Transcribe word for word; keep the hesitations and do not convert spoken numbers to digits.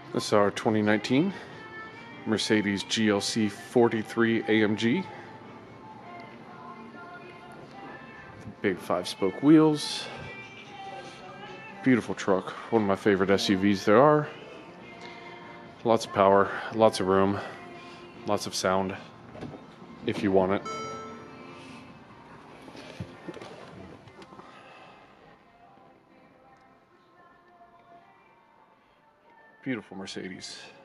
This is our twenty nineteen Mercedes G L C forty-three A M G. Big five-spoke wheels. Beautiful truck. One of my favorite S U Vs there are. Lots of power, lots of room, lots of sound if you want it. Beautiful Mercedes.